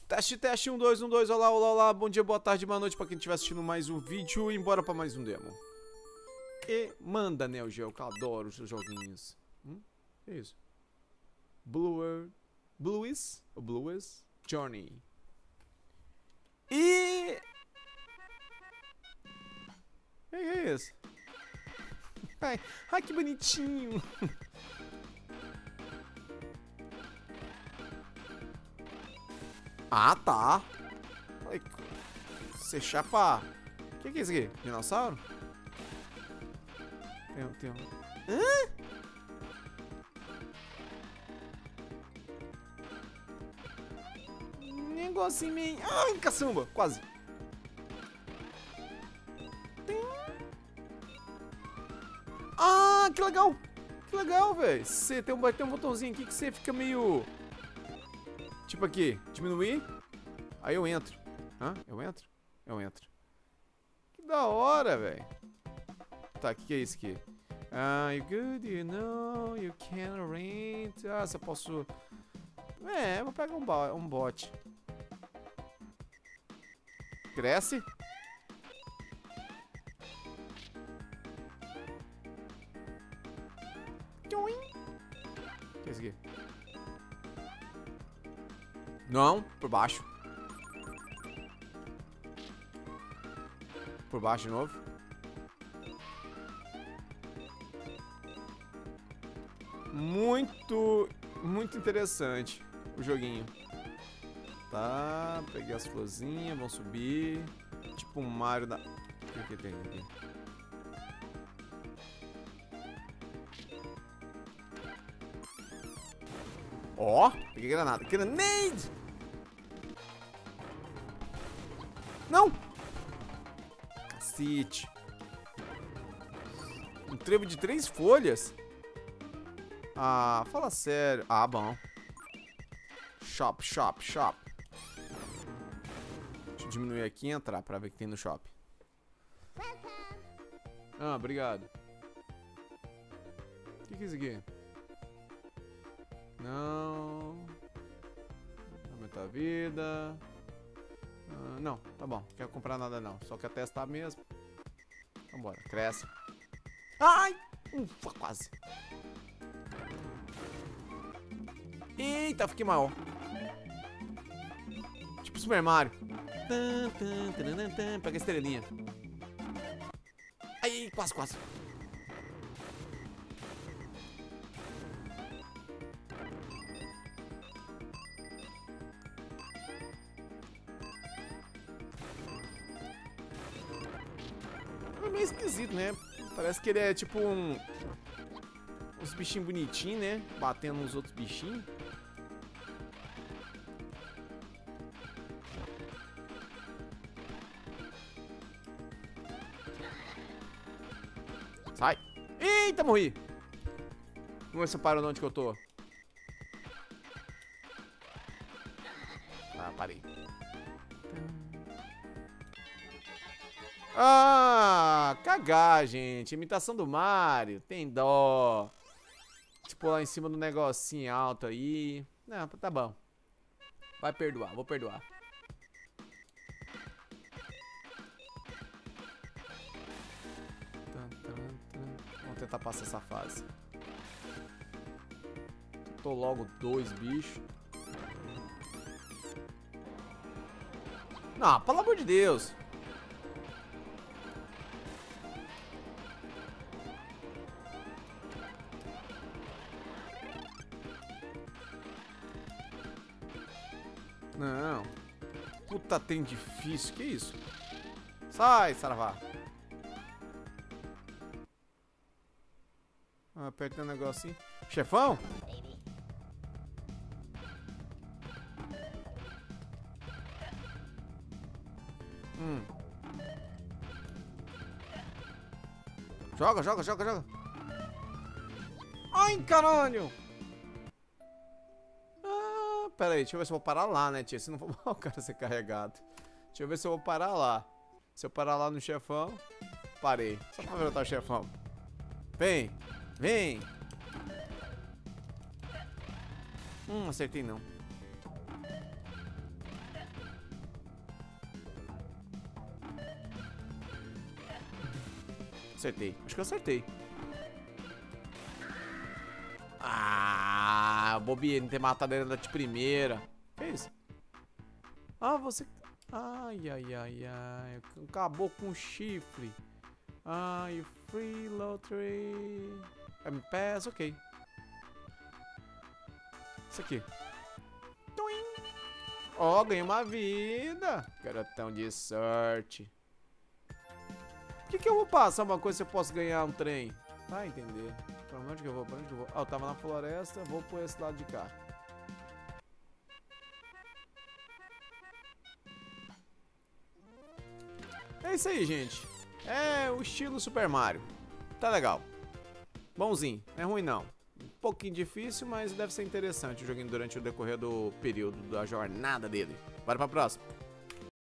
Teste, 1, 2, 1, 2, olá, olá, olá, bom dia, boa tarde, boa noite pra quem estiver assistindo mais um vídeo e embora pra mais um demo. E manda, Neo Geo, que eu adoro os seus joguinhos. Que isso? Blues Journey. E... que é isso? Ai, que bonitinho. Ah, tá. Você chapa. O que é isso aqui? Dinossauro? Tem um. Hã? Negocinho meio... ai, caçamba. Quase. Ah, que legal. Que legal, velho. Você tem um botãozinho aqui que você fica meio... tipo aqui, diminuir. Aí eu entro. Hã? Eu entro? Eu entro. Que da hora, velho. Tá, o que é isso aqui? You good, you know, you can rent. Ah, se eu posso... é, vou pegar um bot. Cresce. O que é isso aqui? Não, por baixo. Por baixo de novo. Muito interessante o joguinho. Tá, peguei as florzinhas, vamos subir. Tipo um Mario da... o que tem aqui? Ó, peguei granada. Grenade! Não! Cacete. Um trevo de 3 folhas? Ah, fala sério. Ah, bom. Shop. Deixa eu diminuir aqui e entrar pra ver o que tem no shop. Ah, obrigado. O que é isso aqui? Não. Aumentar a vida. Não, tá bom. Não quero comprar nada não. Só quero testar mesmo. Vambora, cresce. Ai! Ufa, quase. Eita, fiquei mal. Tipo Super Mario. Pega a estrelinha. Ai, quase. É meio esquisito, né? Parece que ele é tipo uns bichinhos bonitinhos, né? Batendo nos outros bichinhos. Sai. Eita, morri. Vamos ver se eu paro onde que eu tô. Ah, parei. Ah, cagar, gente. Imitação do Mario. Tem dó. Tipo, lá em cima do negocinho alto aí. Não, tá bom. Vai perdoar, vou perdoar. Vamos tentar passar essa fase. Tô logo 2 bichos. Não, pelo amor de Deus. Não. Puta, tem difícil. Que isso? Sai, saravá. Aperta o negocinho. Chefão? Joga. Ai, caralho. Ah, pera aí, deixa eu ver se eu vou parar lá, né, tia? Se não for o cara ser carregado. Deixa eu ver se eu vou parar lá. Se eu parar lá no chefão. Parei. Só pra derrotar o chefão. Vem. Acertei não. Acertei. Acho que eu acertei. Ah, bobeira, não ter matado ele de primeira. Que isso? Ah, você... Ai, ai, ai, ai. Acabou com o chifre. Ai, free lottery. M-Pass, ok. Isso aqui. Ó, ganhei uma vida. Garotão de sorte. Por que eu vou passar uma coisa se eu posso ganhar um trem? Vai entender. Pra onde que eu vou? Pra onde que eu vou? Ah, eu tava na floresta. Vou por esse lado de cá. É isso aí, gente. É o estilo Super Mario. Tá legal. Bonzinho. Não é ruim, não. Um pouquinho difícil, mas deve ser interessante o joguinho durante o decorrer do período da jornada dele. Bora pra próxima.